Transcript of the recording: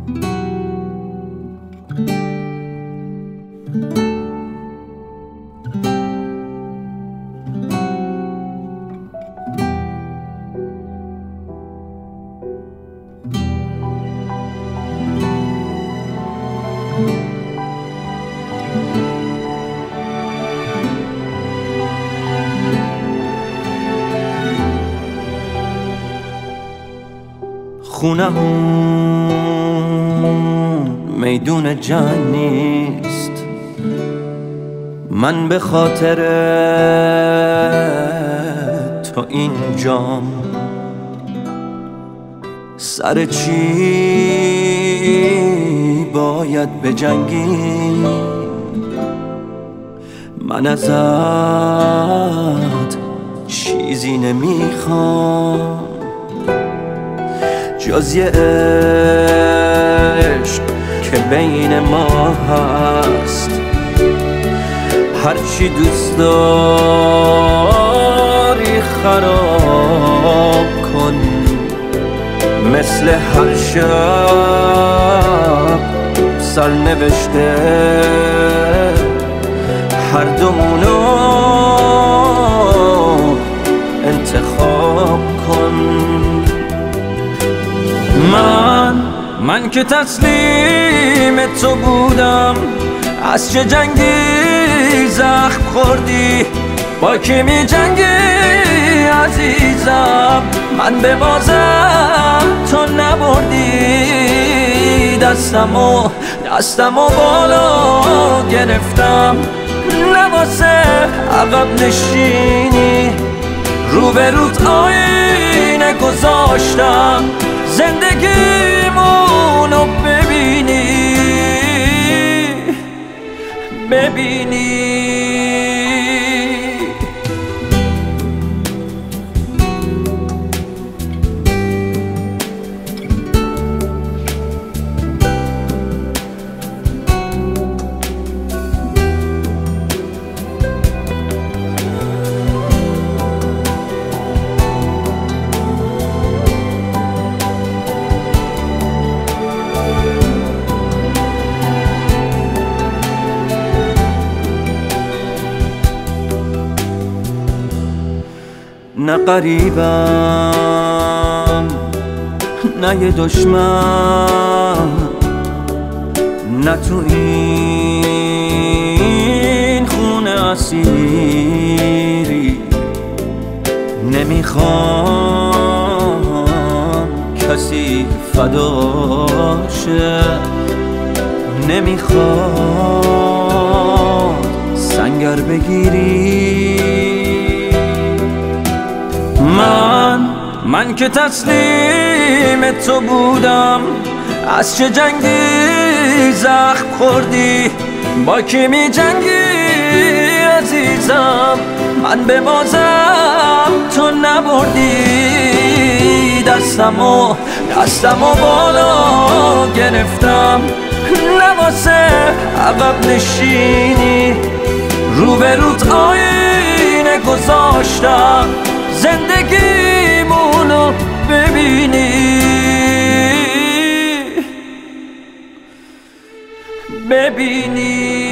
خونمون میدون جنگ نیست، من به خاطر تو اینجام. سر چی باید بجنگی؟ من ازت چیزی نمیخوام جز یه عشق که بین ما هست. هرچی دوست داری خراب کن، مثل هر شب سرنوشته هر دومونو انتخاب کن. من که تسلیم تو بودم، از چه جنگی زخم خوردی؟ با کی می جنگی عزیزم؟ من به بازم تو نبردی. دستمو بالا گرفتم، نواسه عقب نشینی، رو به روت آینه گذاشتم زندگیمونو ببینی. نه قریبم نه یه دشمن، نه تو این خونه اسیری. نمیخوام کسی فداشه، نمیخوام سنگر بگیری. من که تسلیم تو بودم، از چه جنگی زخم خوردی؟ با کی می جنگی عزیزم؟ من به بازم تو نبردی. دستمو بالا گرفتم، نواسه عقب نشینی، رو به روت آینه گذاشتم زندگیمونو ببینی.